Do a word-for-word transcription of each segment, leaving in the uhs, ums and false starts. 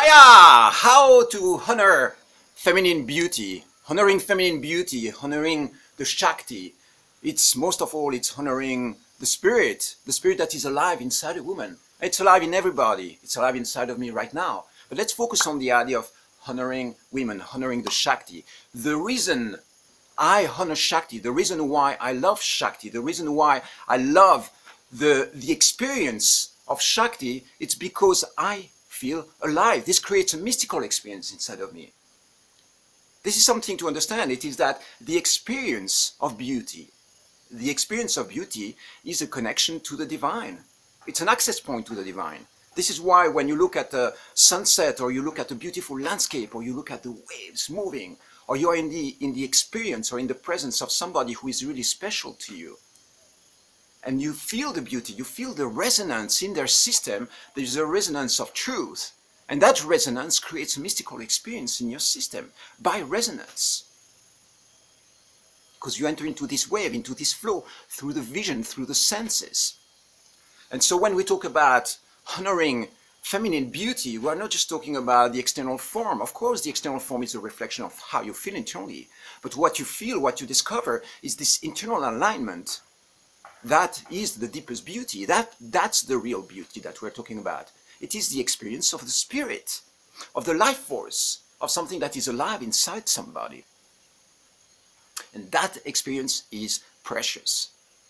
Rajaya! How to honor feminine beauty, honoring feminine beauty, honoring the Shakti. It's most of all, it's honoring the spirit, the spirit that is alive inside a woman. It's alive in everybody. It's alive inside of me right now. But let's focus on the idea of honoring women, honoring the Shakti. The reason I honor Shakti, the reason why I love Shakti, the reason why I love the, the experience of Shakti, it's because I feel alive. This creates a mystical experience inside of me. This is something to understand. It is that the experience of beauty, the experience of beauty is a connection to the divine. It's an access point to the divine. This is why when you look at a sunset, or you look at a beautiful landscape, or you look at the waves moving, or you are in the, in the experience or in the presence of somebody who is really special to you, and you feel the beauty, you feel the resonance in their system, there's a resonance of truth. And that resonance creates a mystical experience in your system by resonance. Because you enter into this wave, into this flow, through the vision, through the senses. And so when we talk about honoring feminine beauty, we are not just talking about the external form. Of course, the external form is a reflection of how you feel internally. But what you feel, what you discover, is this internal alignment. That is the deepest beauty. That, that's the real beauty that we're talking about. It is the experience of the spirit, of the life force, of something that is alive inside somebody. And that experience is precious.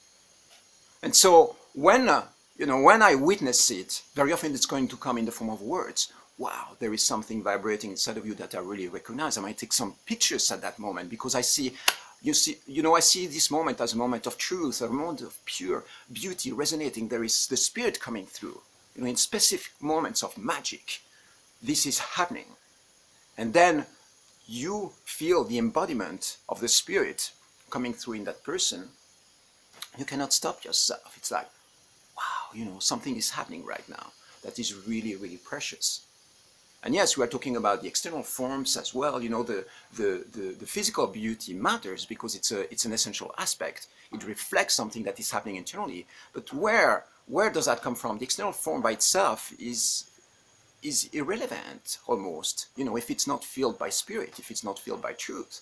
And so when, uh, you know, when I witness it, very often it's going to come in the form of words. Wow, there is something vibrating inside of you that I really recognize. I might take some pictures at that moment because I see You see, you know, I see this moment as a moment of truth, a moment of pure beauty resonating. There is the spirit coming through. You know, in specific moments of magic, this is happening. And then you feel the embodiment of the spirit coming through in that person. You cannot stop yourself. It's like, wow, you know, something is happening right now that is really, really precious. And yes, we are talking about the external forms as well. You know, the, the, the, the physical beauty matters because it's, a, it's an essential aspect. It reflects something that is happening internally. But where, where does that come from? The external form by itself is, is irrelevant, almost. You know, if it's not filled by spirit, if it's not filled by truth.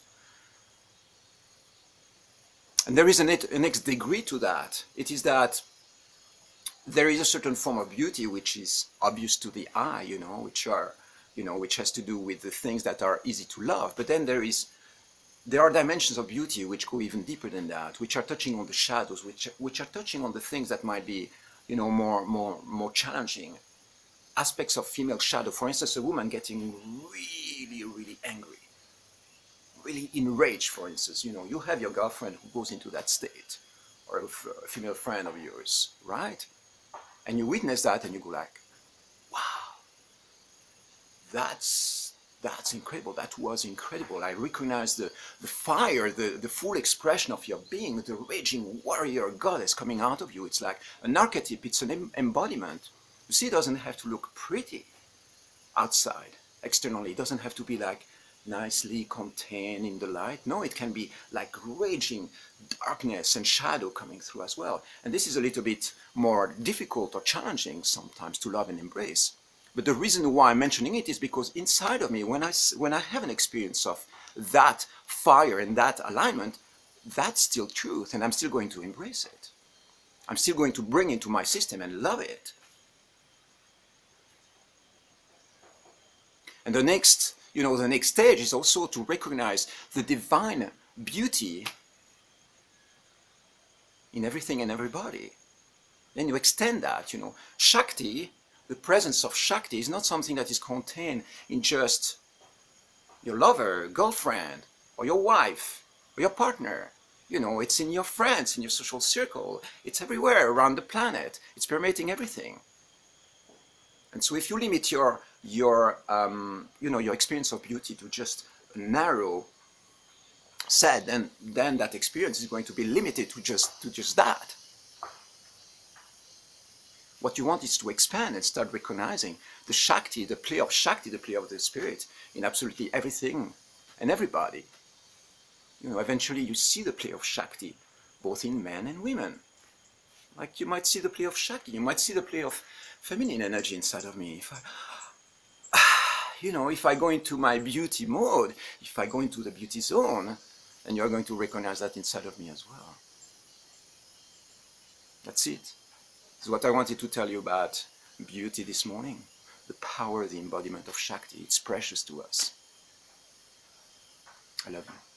And there is a, a next degree to that. It is that there is a certain form of beauty which is obvious to the eye, you know, which are, you know, which has to do with the things that are easy to love. But then there is, there are dimensions of beauty which go even deeper than that, which are touching on the shadows, which which are touching on the things that might be, you know, more more more challenging. Aspects of female shadow, for instance, a woman getting really, really angry, really enraged, for instance. You know, you have your girlfriend who goes into that state, or a, a female friend of yours, right? And you witness that and you go like, wow, that's, that's incredible, that was incredible. I recognize the, the fire, the, the full expression of your being, the raging warrior goddess coming out of you. It's like an archetype, it's an em embodiment. You see, it doesn't have to look pretty outside, externally. It doesn't have to be like nicely contained in the light. No, it can be like raging darkness and shadow coming through as well. And this is a little bit more difficult or challenging sometimes to love and embrace. But the reason why I'm mentioning it is because inside of me, when I, when I have an experience of that fire and that alignment, that's still truth, and I'm still going to embrace it. I'm still going to bring it into my system and love it. And the next You know, the next stage is also to recognize the divine beauty in everything and everybody. Then you extend that, you know. Shakti, the presence of Shakti, is not something that is contained in just your lover, girlfriend, or your wife, or your partner. You know, it's in your friends, in your social circle. It's everywhere around the planet. It's permeating everything. And so if you limit your, your, um, you know, your experience of beauty to just a narrow set, then, then that experience is going to be limited to just, to just that. What you want is to expand and start recognizing the Shakti, the play of Shakti, the play of the spirit in absolutely everything and everybody. You know, eventually you see the play of Shakti both in men and women. Like you might see the play of Shakti, you might see the play of feminine energy inside of me. If I, you know, if I go into my beauty mode, if I go into the beauty zone, then you're going to recognize that inside of me as well. That's it. This is what I wanted to tell you about beauty this morning. The power, the embodiment of Shakti. It's precious to us. I love you.